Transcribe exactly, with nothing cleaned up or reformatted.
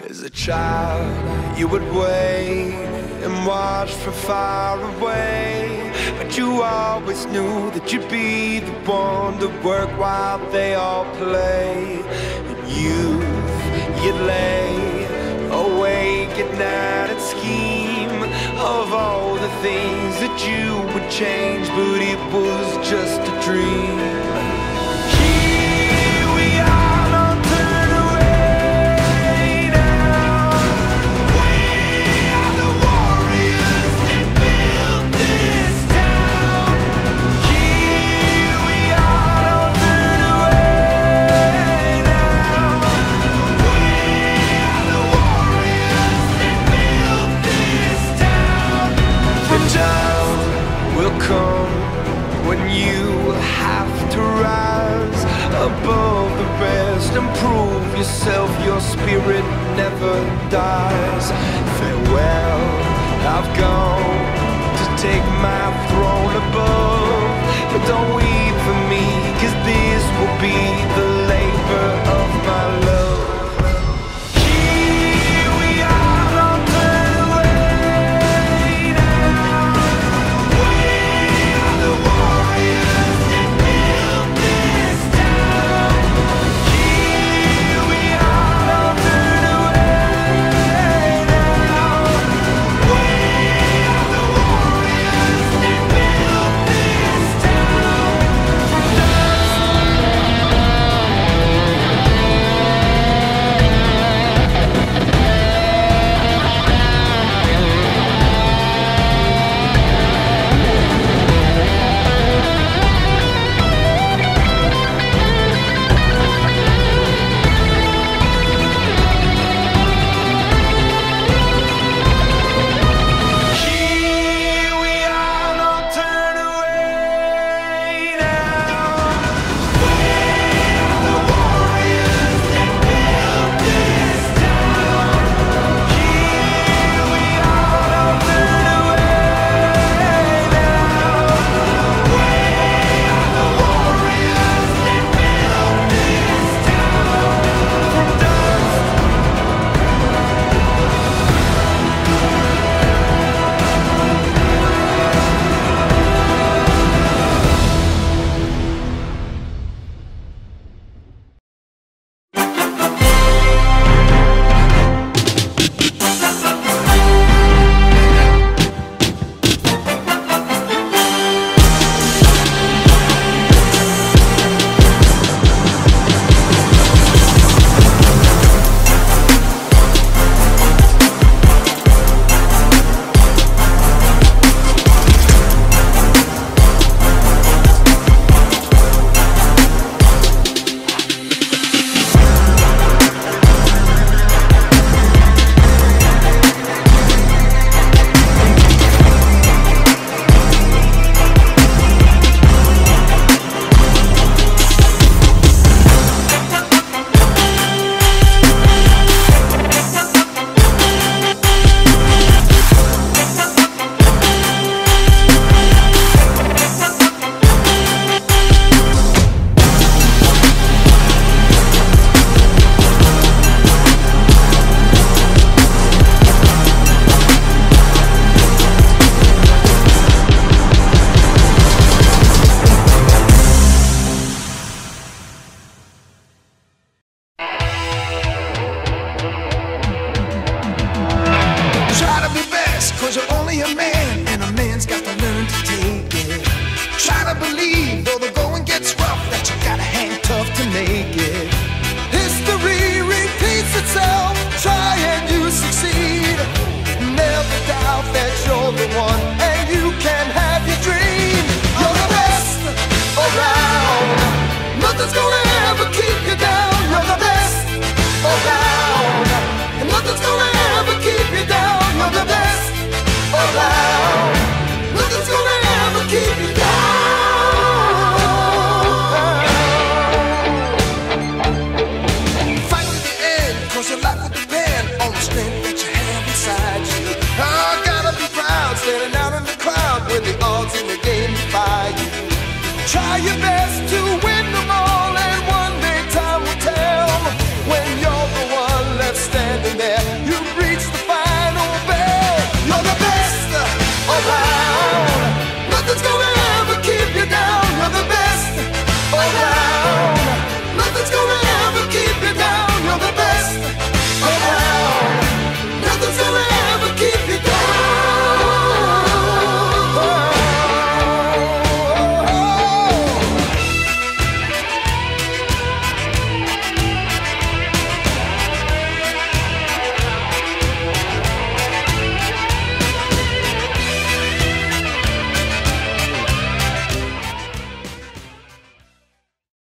As a child, you would wait and watch from far away, but you always knew that you'd be the one to work while they all play. In youth, you'd lay awake at night and scheme of all the things that you would change, but it was just a dream. When you have to rise above the rest and prove yourself, your spirit never dies. Farewell, I've gone to take my throne above, but don't weep for me, 'cause this will be the labor of my love. Try and you succeed. Never doubt that you're the one